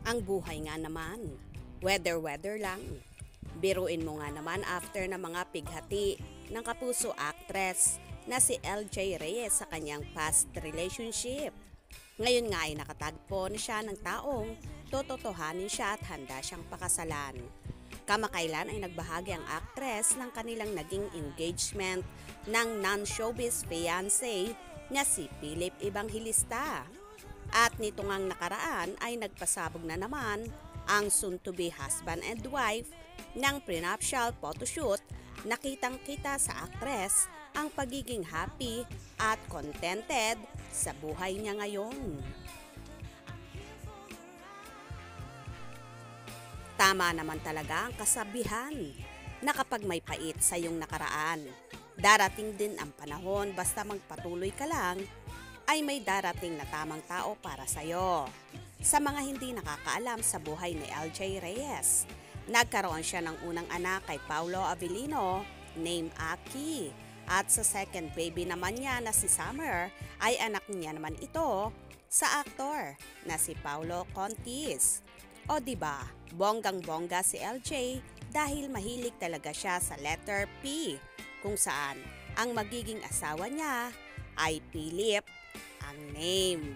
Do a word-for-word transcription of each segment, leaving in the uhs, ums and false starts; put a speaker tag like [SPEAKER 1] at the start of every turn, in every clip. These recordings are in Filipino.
[SPEAKER 1] Ang buhay nga naman, weather-weather lang. Biruin mo nga naman after na mga pighati ng kapuso actress na si L J Reyes sa kanyang past relationship. Ngayon nga ay nakatagpo na siya ng taong tototohanin siya at handa siyang pakasalan. Kamakailan ay nagbahagi ang actress ng kanilang naging engagement ng non-showbiz fiancé na si Philip Evangelista. At nito ngang nakaraan ay nagpasabog na naman ang soon-to-be husband and wife ng prenuptial photoshoot. Nakitang-kita sa actress ang pagiging happy at contented sa buhay niya ngayon. Tama naman talaga ang kasabihan na kapag may pait sa iyong nakaraan, darating din ang panahon basta magpatuloy ka lang ay may darating na tamang tao para sa'yo. Sa mga hindi nakakaalam sa buhay ni L J Reyes, nagkaroon siya ng unang anak kay Paulo Avellino, named Aki. At sa second baby naman niya na si Summer, ay anak niya naman ito sa aktor na si Paulo Contis. O diba, bonggang-bongga si L J dahil mahilig talaga siya sa letter P, kung saan ang magiging asawa niya ay Philip ang name.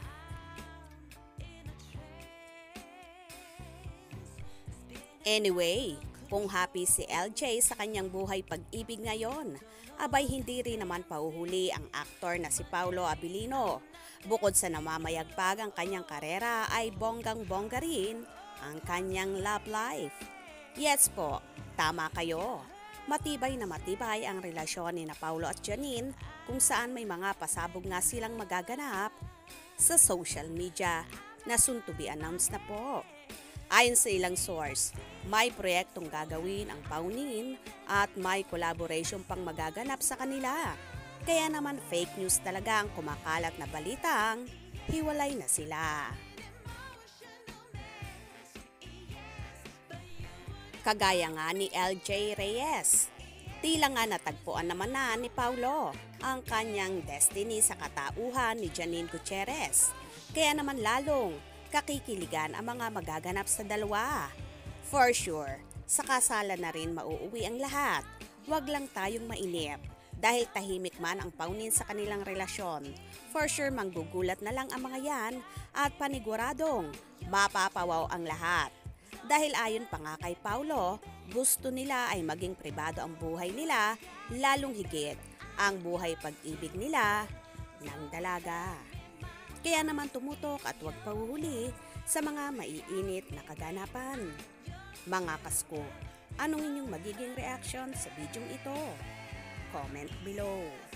[SPEAKER 1] Anyway, kung happy si L J sa kanyang buhay pag-ibig ngayon, abay hindi rin naman pauhuli ang aktor na si Paulo Avellino. Bukod sa namamayagpag ang kanyang karera ay bonggang-bongga rin ang kanyang love life. Yes po, tama kayo. Matibay na matibay ang relasyon ni na Paulo at Janine kung saan may mga pasabog nga silang magaganap sa social media na soon to be announced na po. Ayon sa ilang source, may proyektong gagawin ang Paunin at may collaboration pang magaganap sa kanila. Kaya naman fake news talaga ang kumakalat na balitang hiwalay na sila. Kagaya nga ni L J Reyes, tila nga natagpuan naman na ni Paulo ang kanyang destiny sa katauhan ni Janine Gutierrez. Kaya naman lalong kakikiligan ang mga magaganap sa dalawa. For sure, sa kasalan na rin mauuwi ang lahat. Huwag lang tayong mainip dahil tahimik man ang paunin sa kanilang relasyon. For sure, manggugulat na lang ang mga yan at paniguradong mapapawaw ang lahat. Dahil ayon pa nga kay Paulo, gusto nila ay maging pribado ang buhay nila, lalong higit ang buhay pag-ibig nila ng dalaga. Kaya naman tumutok at huwag pahuhuli sa mga maiinit na kaganapan. Mga kasko, anong inyong magiging reaction sa bidyong ito? Comment below.